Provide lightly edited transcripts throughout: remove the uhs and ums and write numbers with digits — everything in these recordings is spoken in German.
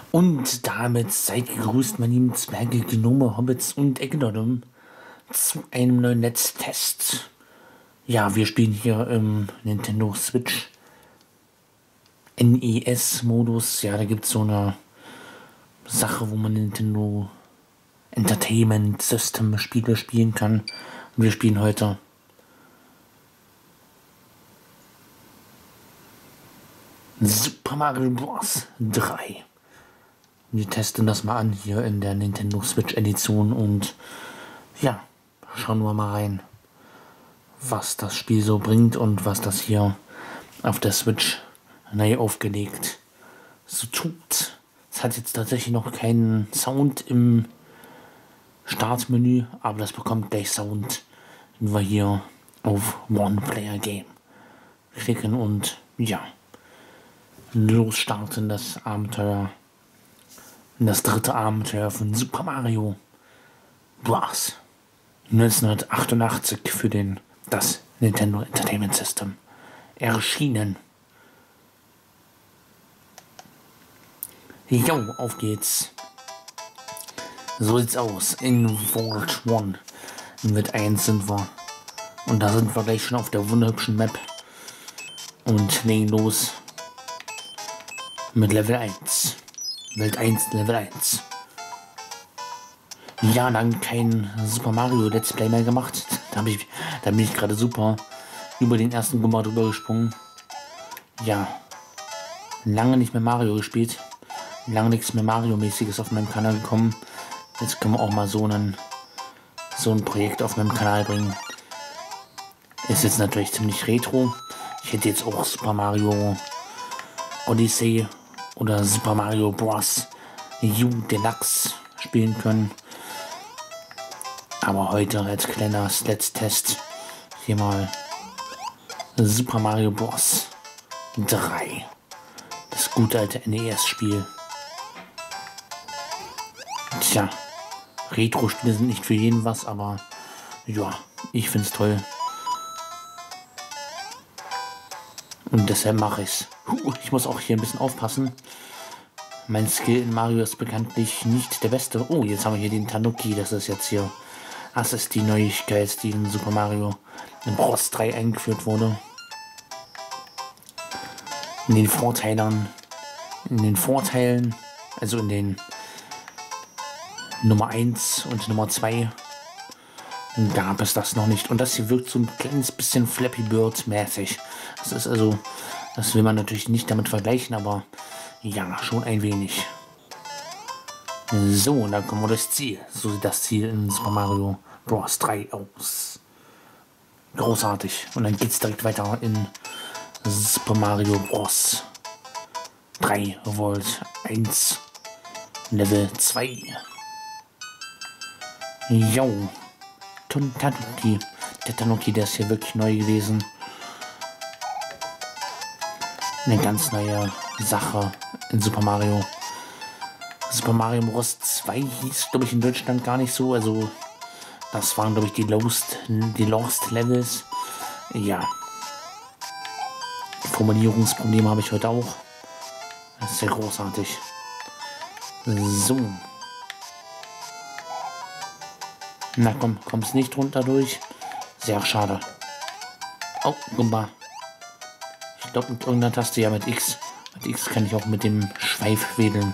Und damit seid gegrüßt, meine lieben Zwerge, Gnome, Hobbits und Ecknodum zu einem neuen Netztest. Ja, wir spielen hier im Nintendo Switch NES-Modus. Ja, da gibt es so eine Sache, wo man Nintendo Entertainment System Spiele spielen kann. Und wir spielen heute Super Mario Bros. 3. Wir testen das mal an hier in der Nintendo Switch Edition und ja, schauen wir mal rein, was das Spiel so bringt und was das hier auf der Switch neu aufgelegt so tut. Es hat jetzt tatsächlich noch keinen Sound im Startmenü, aber das bekommt gleich Sound, wenn wir hier auf One-Player-Game klicken und ja, losstarten das Abenteuer. Das dritte Abenteuer von Super Mario Bros. 1988 für das Nintendo Entertainment System erschienen. Jo, auf geht's. So sieht's aus. In Vault 1. In Welt 1 sind wir. Und da sind wir gleich schon auf der wunderhübschen Map. Und legen los mit Level 1. Welt 1, Level 1. Ja, dann kein Super Mario Let's Play mehr gemacht. Da bin ich gerade super über den ersten Gummer drüber gesprungen. Ja, lange nicht mehr Mario gespielt. Lange nichts mehr Mario-mäßiges auf meinem Kanal gekommen. Jetzt können wir auch mal so ein Projekt auf meinem Kanal bringen. Ist jetzt natürlich ziemlich retro. Ich hätte jetzt auch Super Mario Odyssey oder Super Mario Bros. U Deluxe spielen können. Aber heute als kleiner Let's-Test hier mal Super Mario Bros. 3. Das gute alte NES-Spiel. Tja, Retro-Spiele sind nicht für jeden was, aber ja, ich find's toll. Und deshalb mache ich's. Ich muss auch hier ein bisschen aufpassen. Mein Skill in Mario ist bekanntlich nicht der beste. Oh, jetzt haben wir hier den Tanuki. Das ist jetzt hier. Das ist die Neuigkeit, die in Super Mario Bros. 3 eingeführt wurde. In den Vorteilen, also in den Nummer 1 und Nummer 2 gab es das noch nicht. Und das hier wirkt so ein kleines bisschen Flappy Bird mäßig. Das ist also, das will man natürlich nicht damit vergleichen, aber ja, schon ein wenig. So, und dann kommen wir durchs Ziel. So sieht das Ziel in Super Mario Bros. 3 aus. Großartig. Und dann geht's direkt weiter in Super Mario Bros. 3 Volt 1 Level 2. Jo. Tanuki. Der Tanuki, der ist hier wirklich neu gewesen. Eine ganz neue Sache in Super Mario. Super Mario Bros. 2 hieß, glaube ich, in Deutschland gar nicht so. Also, das waren, glaube ich, die Lost Levels. Ja. Formulierungsprobleme habe ich heute auch. Das ist sehr großartig. So. Na komm, kommst nicht runter durch. Sehr schade. Oh, Gumba. Ich glaube mit irgendeiner Taste, ja mit X. Mit X kann ich auch mit dem Schweif wedeln.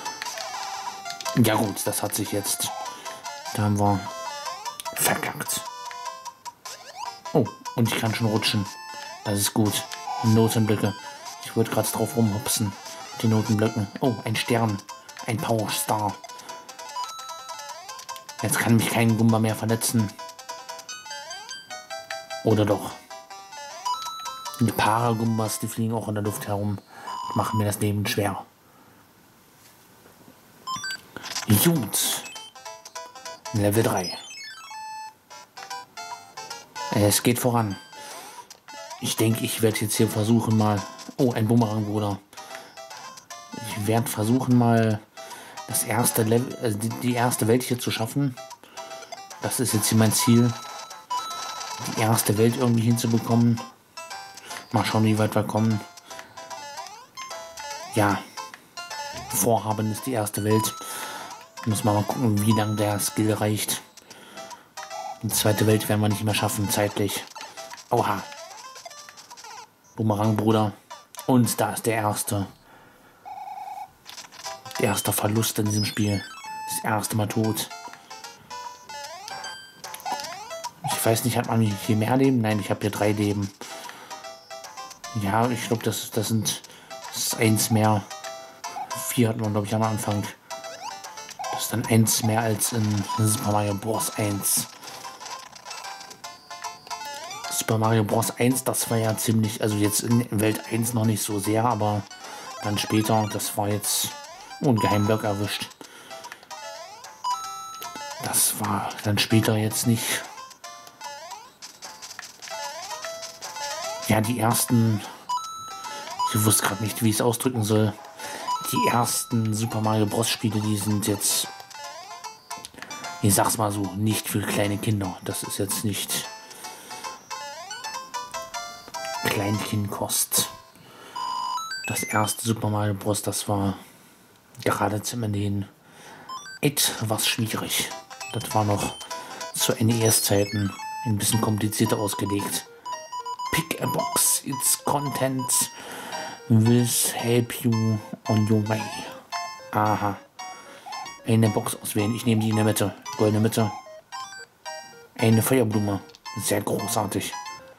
Ja gut, das hat sich jetzt. Da haben wir verkackt. Oh, und ich kann schon rutschen. Das ist gut. Notenblöcke. Ich wollte gerade drauf rumhupsen. Die Notenblöcken. Oh, ein Stern. Ein Power Star. Jetzt kann mich kein Gumba mehr verletzen. Oder doch. Die Paragumbas, die fliegen auch in der Luft herum. Machen mir das Leben schwer. Gut. Level 3. Es geht voran. Ich denke, ich werde jetzt hier versuchen mal... Oh, ein Bumerang-Bruder. Ich werde versuchen mal das erste Level, also die erste Welt hier zu schaffen. Das ist jetzt hier mein Ziel. Die erste Welt irgendwie hinzubekommen. Mal schauen, wie weit wir kommen. Ja. vorhaben, ist die erste Welt. Müssen wir mal gucken, wie lange der Skill reicht. Die zweite Welt werden wir nicht mehr schaffen, zeitlich. Oha. Boomerang, Bruder. Und da ist der erste. Der erste Verlust in diesem Spiel. Das erste Mal tot. Ich weiß nicht, hat man hier mehr Leben? Nein, ich habe hier 3 Leben. Ja, ich glaube, das ist 1 mehr. 4 hatten wir, glaube ich, am Anfang. Das ist dann 1 mehr als in Super Mario Bros. 1. Super Mario Bros. 1, das war ja ziemlich, also jetzt in Welt 1 noch nicht so sehr, aber dann später, das war jetzt ein Geheimblock erwischt. Das war dann später jetzt nicht. Ja, die ersten, ich wusste gerade nicht, wie ich es ausdrücken soll. Die ersten Super Mario Bros. Spiele, die sind jetzt, ich sag's mal so, nicht für kleine Kinder. Das ist jetzt nicht Kleinkindkost. Das erste Super Mario Bros., das war gerade zum Ende etwas schwierig. Das war noch zu NES-Zeiten ein bisschen komplizierter ausgelegt. Pick a box, its contents will help you on your way. Aha. Eine Box auswählen. Ich nehme die in der Mitte. Goldene Mitte. Eine Feuerblume. Sehr großartig.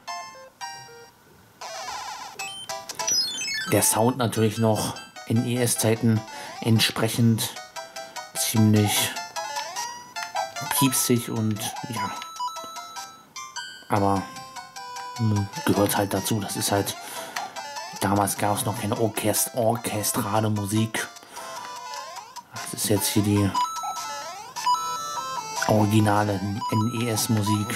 Der Sound natürlich noch in ES-Zeiten entsprechend ziemlich piepsig und ja. Aber gehört halt dazu. Das ist halt, damals gab es noch keine orchestrale Musik. Das ist jetzt hier die originale NES-Musik.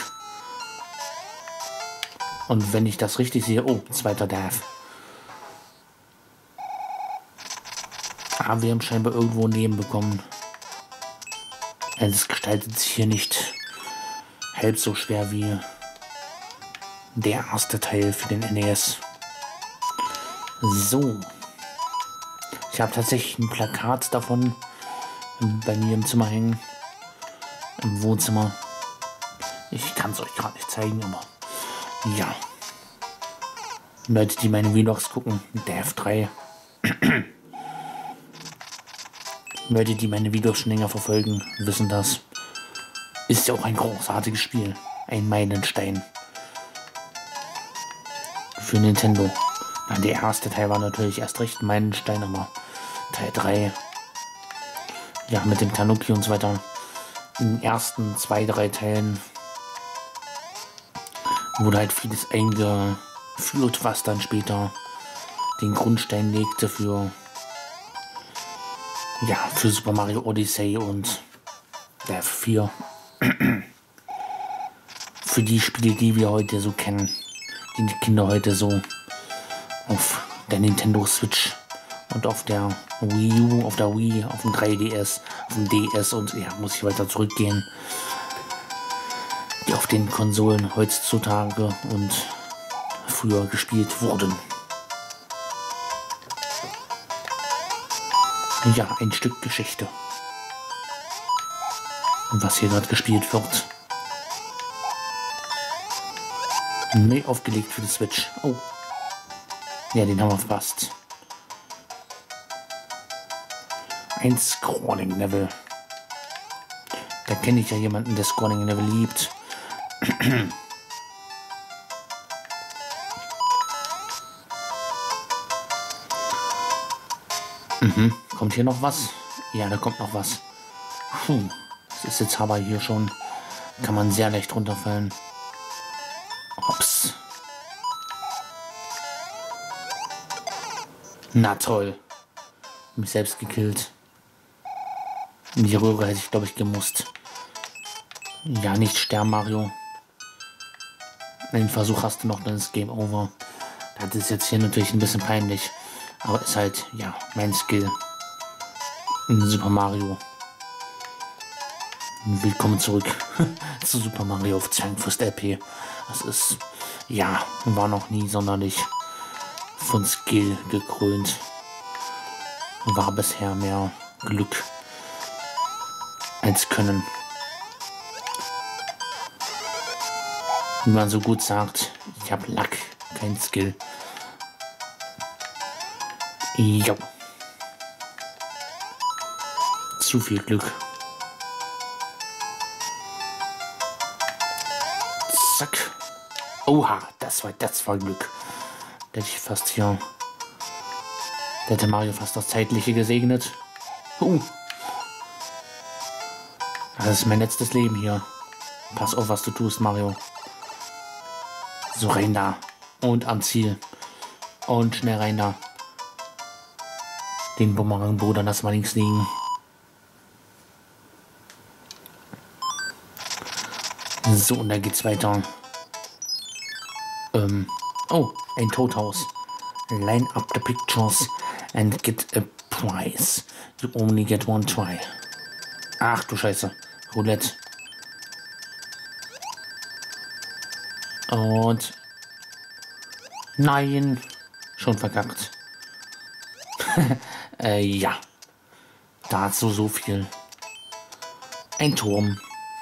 Und wenn ich das richtig sehe, oh, zweiter Death. Aber wir haben scheinbar irgendwo ein Leben bekommen. Es gestaltet sich hier nicht halb so schwer wie der erste Teil für den NES. So. Ich habe tatsächlich ein Plakat davon bei mir im Zimmer hängen. Im Wohnzimmer. Ich kann es euch gerade nicht zeigen, aber ja. Leute, die meine Vlogs gucken, der F3. Leute, die meine Videos schon länger verfolgen, wissen das. Ist ja auch ein großartiges Spiel. Ein Meilenstein. Für Nintendo. Na, der erste Teil war natürlich erst recht ein Meilenstein, aber Teil 3, ja, mit dem Tanuki und so weiter. In den ersten 2, 3 Teilen wurde halt vieles eingeführt, was dann später den Grundstein legte für, ja, für Super Mario Odyssey und der 4. Für die Spiele, die wir heute so kennen, die Kinder heute so auf der Nintendo Switch und auf der Wii U, auf der Wii, auf dem 3DS, auf dem DS und ja, muss ich weiter zurückgehen, die auf den Konsolen heutzutage und früher gespielt wurden. Ja, ein Stück Geschichte. Und was hier gerade gespielt wird. Neu aufgelegt für die Switch. Oh. Ja, den haben wir verpasst. Ein Scrolling-Level. Da kenne ich ja jemanden, der Scrolling-Level liebt. Kommt hier noch was? Ja, da kommt noch was. Das ist jetzt aber hier schon. Kann man sehr leicht runterfallen. Ups. Na toll. Mich selbst gekillt. In die Röhre hätte ich, glaube ich, gemusst. Ja, nicht sterben, Mario. Den Versuch hast du noch, dann ist Game Over. Das ist jetzt hier natürlich ein bisschen peinlich. Aber ist halt, ja, mein Skill. In Super Mario. Willkommen zurück zu Super Mario auf Zwangfrist LP. Das ist, ja, war noch nie sonderlich von Skill gekrönt. war bisher mehr Glück als Können. Wie man so gut sagt, ich habe Luck, kein Skill. Jo. Zu viel Glück. Zack. Oha, das war Glück. Da hätte ich fast hier. Da hätte Mario fast das Zeitliche gesegnet. Das ist mein letztes Leben hier. Pass auf, was du tust, Mario. So, rein da. Und am Ziel. Und schnell rein da. Den Bumerang-Bruder lassen wir links liegen. So, und dann geht's weiter. Oh, ein Tothaus. Line up the pictures and get a prize. You only get one try. Ach du Scheiße. Roulette. Und... Nein. Schon verkackt. Ja. Dazu so viel. Ein Turm.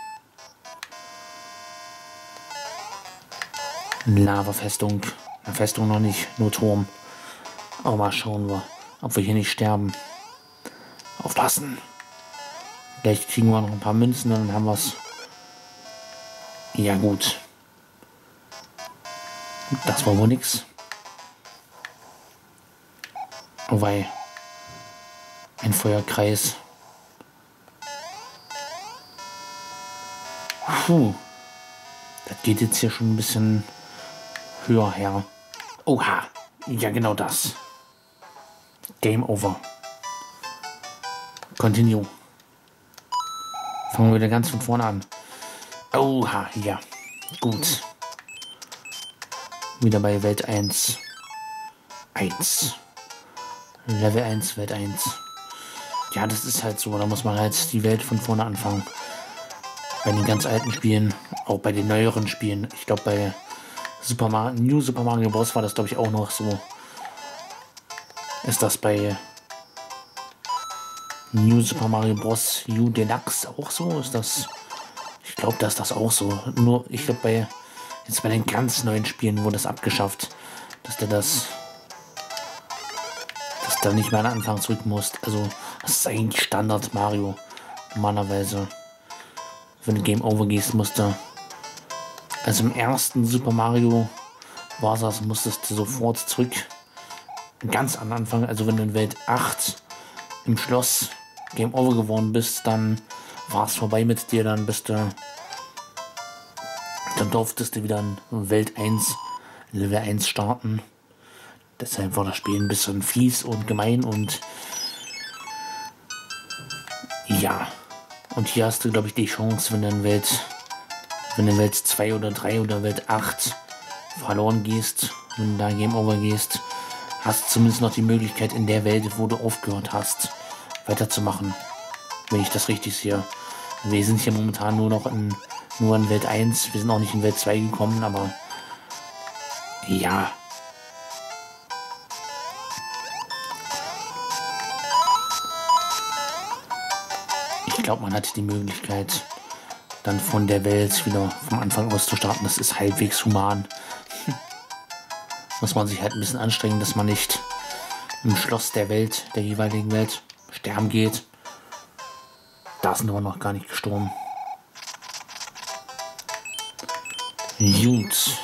Lava-Festung. Eine Festung noch nicht, nur Turm. Aber mal schauen ob wir hier nicht sterben. Aufpassen. Vielleicht kriegen wir noch ein paar Münzen und dann haben wir es. Ja gut. Das war wohl nix. Wobei. Ein Feuerkreis. Puh. Das geht jetzt hier schon ein bisschen höher her. Oha. Ja, genau das. Game over. Continue. Fangen wir wieder ganz von vorne an. Oha, ja. Gut. Wieder bei Welt 1. 1. Level 1, Welt 1. Ja, das ist halt so. Da muss man halt die Welt von vorne anfangen. Bei den ganz alten Spielen, auch bei den neueren Spielen. Ich glaube, bei New Super Mario Bros. War das, glaube ich, auch noch so. Ist das bei New Super Mario Bros. U Deluxe auch so? Ist das... Ich glaube, dass das auch so. Nur, ich glaube, jetzt bei den ganz neuen Spielen wurde das abgeschafft. Dass da nicht mehr an den Anfang zurück muss. Also, das ist eigentlich Standard Mario. Normalerweise, wenn du Game Over gehst, also im ersten Super Mario musstest du sofort zurück. Ganz am Anfang, also wenn du in Welt 8 im Schloss Game Over geworden bist, dann war es vorbei mit dir, dann durftest du wieder in Welt 1, Level 1 starten. Deshalb war das Spiel ein bisschen fies und gemein und ja. Und hier hast du, glaube ich, die Chance, wenn du in Welt 2 oder 3 oder Welt 8 verloren gehst, wenn du da Game Over gehst, hast du zumindest noch die Möglichkeit in der Welt, wo du aufgehört hast, weiterzumachen. Wenn ich das richtig sehe. Wir sind hier momentan nur in Welt 1. Wir sind auch nicht in Welt 2 gekommen, aber ja. Ich glaube, man hat die Möglichkeit, dann von der Welt wieder vom Anfang aus zu starten. Das ist halbwegs human. Muss man sich halt ein bisschen anstrengen, dass man nicht im Schloss der jeweiligen Welt, sterben geht. Da sind wir noch gar nicht gestorben. Gut.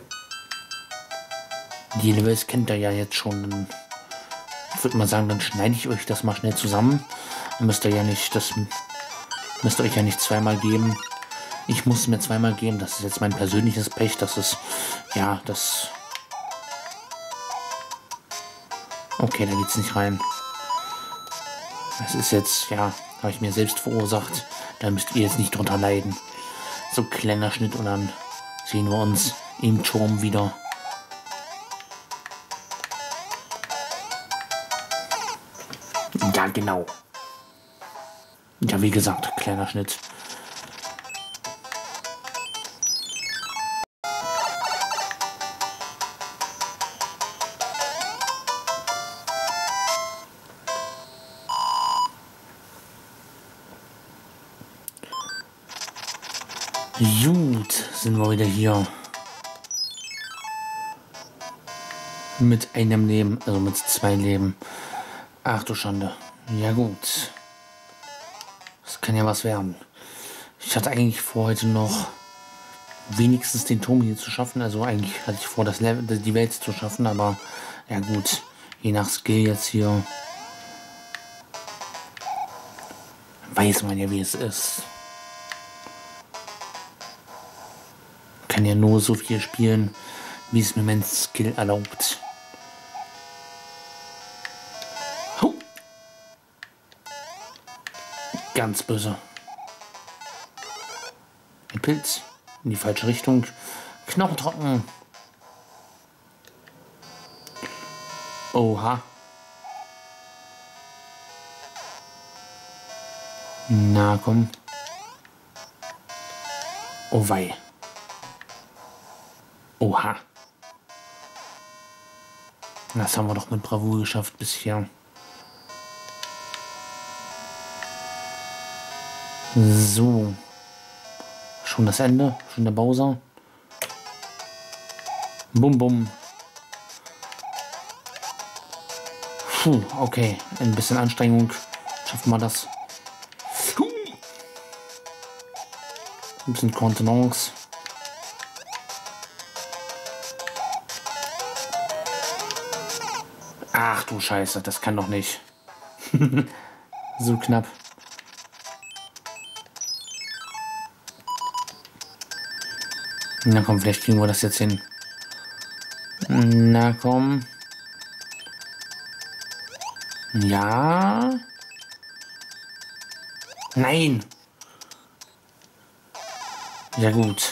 Die Levels kennt ihr ja jetzt schon. Ich würde mal sagen, dann schneide ich euch das mal schnell zusammen. Dann müsst ihr euch ja nicht zweimal geben. Ich muss mir zweimal geben. Das ist jetzt mein persönliches Pech. Das ist, ja, das... Okay, da geht's nicht rein. Das ist jetzt, ja, habe ich mir selbst verursacht. Da müsst ihr jetzt nicht drunter leiden. So kleiner Schnitt und dann sehen wir uns im Turm wieder. Ja, genau. Ja, wie gesagt, kleiner Schnitt. Gut, sind wir wieder hier. Mit einem Leben, also mit 2 Leben. Ach du Schande. Ja gut. Das kann ja was werden. Ich hatte eigentlich vor, heute noch wenigstens den Turm hier zu schaffen. Also eigentlich hatte ich vor, das Level, die Welt zu schaffen, aber ja gut. Je nach Skill jetzt hier weiß man ja, wie es ist. Kann ja nur so viel spielen, wie es mir mein Skill erlaubt. Huh. Ganz böse. Ein Pilz in die falsche Richtung. Knochentrocken. Oha. Na komm. Oh wei. Oha. Das haben wir doch mit Bravour geschafft bisher. So. Schon das Ende. Schon der Bowser. Bum bum. Puh, okay. Ein bisschen Anstrengung. Schaffen wir das. Ein bisschen Kontenance. Ach du Scheiße, das kann doch nicht. So knapp. Na komm, vielleicht kriegen wir das jetzt hin. Na komm. Ja. Nein. Ja gut.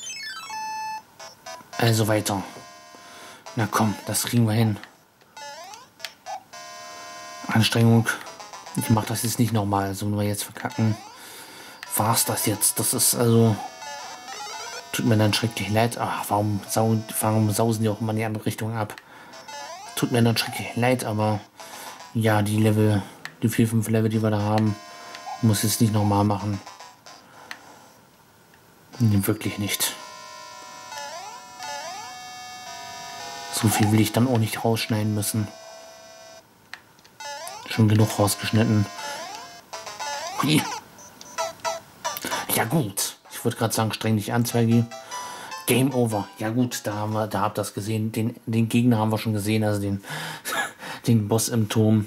Also weiter. Na komm, das kriegen wir hin. Anstrengung. Ich mache das jetzt nicht nochmal. Also wenn wir jetzt verkacken, war's das jetzt. Das ist also... Tut mir dann schrecklich leid. Ach, warum sausen die auch immer in die andere Richtung ab? Tut mir dann schrecklich leid, aber... Ja, die 4, 5 Level, die wir da haben, muss es nicht nochmal machen. Nee, wirklich nicht. So viel will ich dann auch nicht rausschneiden müssen. Schon genug rausgeschnitten. Hui. Ja gut. Ich wollte gerade sagen, streng dich an, Zwergi. Game over. Ja gut, da habt ihr das gesehen. Den Gegner haben wir schon gesehen, also den Boss im Turm.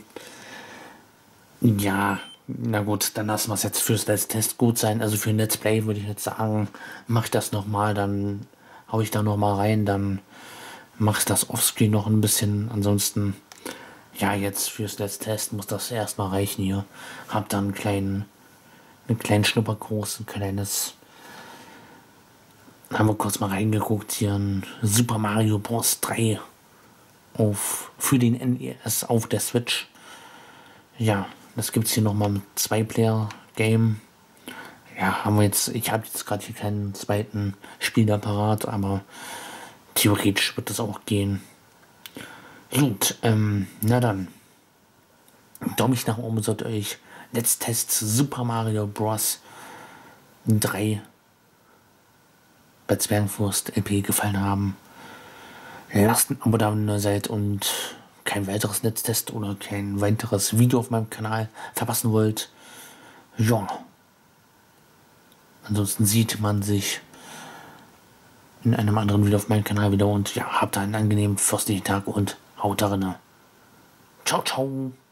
Ja, na gut, dann lassen wir es jetzt fürs Let's Test gut sein. Also für ein Let's Play würde ich jetzt sagen, mache ich das nochmal, dann hau ich da nochmal rein, dann mache ich das Offscreen noch ein bisschen. Ansonsten, ja, jetzt fürs Let's Test muss das erstmal reichen hier. Hab dann einen kleinen Schnupperkurs, ein kleines... Haben wir kurz mal reingeguckt, hier ein Super Mario Bros. 3 für den NES auf der Switch. Ja, das gibt es hier nochmal mit 2-Player-Game. Ja, ich habe jetzt gerade hier keinen zweiten Spielapparat, aber theoretisch wird das auch gehen. Gut, na dann. Daumen nach oben, sollte euch Let's Test Super Mario Bros. 3 bei Zwergenfurst LP gefallen haben. Lasst ein Abo da, wenn ihr seid und kein weiteres Netztest oder kein weiteres Video auf meinem Kanal verpassen wollt. Ja. Ansonsten sieht man sich in einem anderen Video auf meinem Kanal wieder und ja, habt einen angenehmen fürstlichen Tag und haut darin. Ciao, ciao.